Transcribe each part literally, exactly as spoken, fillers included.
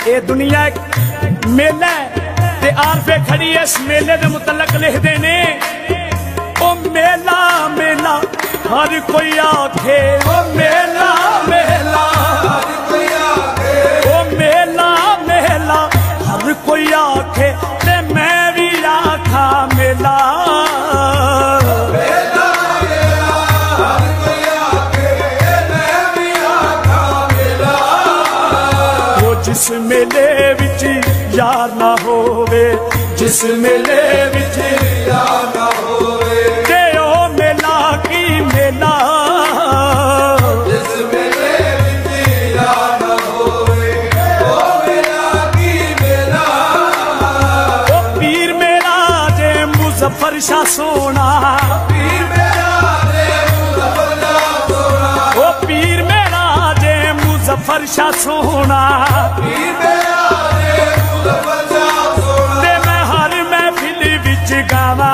ये दुनिया एक मेला ते आरफे खड़ी है, इस मेले दे मुतलक लिखदे ने ओ मेला मेला हर कोई आखे, ओ मेला मेला हर कोई आखे, ओ मेला मेला हर कोई आखे, ते मैं भी आखा मेला मेला मेला हर कोई आखे, मैं भी आखा मेला। वो जिस मेले विच यार ना होवे, जिस मेले विच यार ना होवे, ते ओ मेला की मेला, जिस मेले विच यार ना होवे, ओ मेला की मेला। ओ पीर मेरा जे मुजफ्फर शाह सोना, पीर मेरा जे मुजफ्फर शाह सोना, ओ पीर मेरा जे मुजफ्फर शाह सोना, पीर मेरा जे मुजफ्फर शाह सोना, ते मैं हर महफिल विच गावा,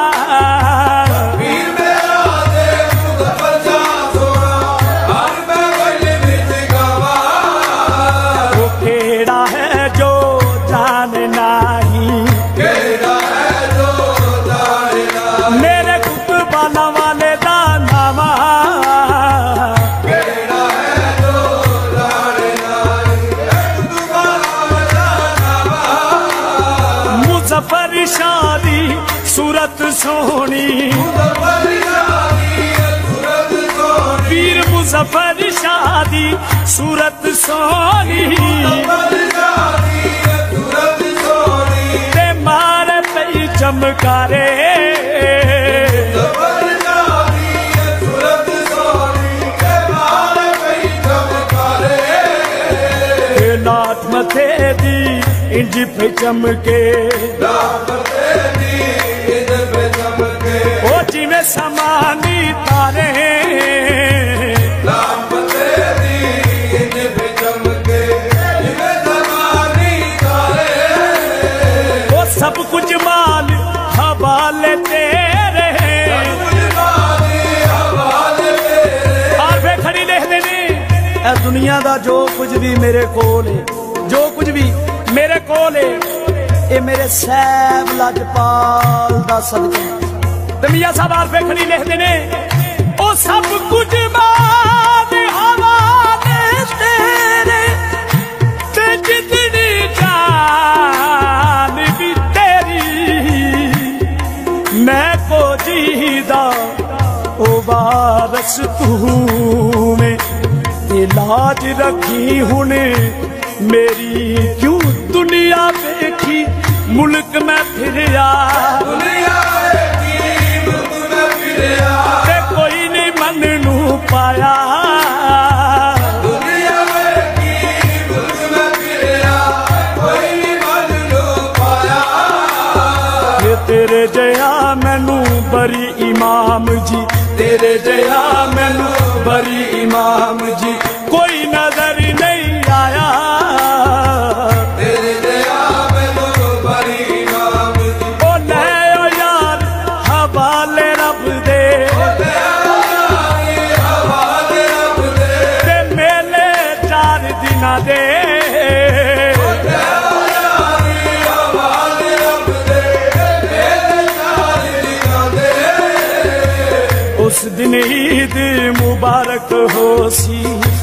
पीर मेरा जे मुजफ्फर शाह सोना, हर महफिल विच गावा। वो केड़ा है जो जाने नहीं, केड़ा है जो जाने नहीं, मेरे कुतुबाला वाले दा नामा, केड़ा है जो जाने नहीं, कुतुबाला वाले दा नामा। मुजफ्फर शाह दी सूरत सोहनी, मुजफ्फर शाह दी सूरत सोहनी, पीर मुजफ्फर शाह दी सूरत सोहनी, मुजफ्फर शाह दी सूरत सोहनी, ते मारे पई चमकारे, मुजफ्फर शाह दी सूरत सोहनी, ते मारे पई चमकारे। लाट मथे दी इंज पे चमके, लाट मथे दी इंज पे चमके, ओ जिवें समानी तारे, लाट मथे दी इंज पे चमके, जिवें समानी तारे। ओ सब कुछ माल हवाले तेरे, सब कुछ माल हवाले तेरे। आरफे खड़ी लिखदे ने ए दुनिया दा जो कुछ भी मेरे कोल है, जो कुछ भी मेरे कोल है, ये मेरे सैब लजपाल दा सदका। ते मियां साहब आरफे खड़ी लिखदे ने ओ सब कुछ माल हवाले तेरे, ते जितनी जान भी तेरी, मैं को जीदा ओ वारस तू में, ते लाज रखी हुने मेरी क्यों दुनिया देखी मुल्क में फिरया, दुनिया देखी मुल्क में फिरया, ते कोई नहीं मन नू पाया, दुनिया देखी मुल्क में फिरया, कोई नहीं मन नू पाया। ये तेरे जया मैनू बरी इमाम जी, तेरे जया मैनू बरी इमाम जी, कोई नजर नहीं आया, तेरे जया मैनू बरी इमाम जी। ओ ले ओ यार हवाले रब दे, ओ ले ओ यार हवाले रब दे, ते मेले चार दिना दे, ओ ले ओ यार हवाले रब दे, मेले चार दिना दे। उस दिन ईद मुबारक हो सी,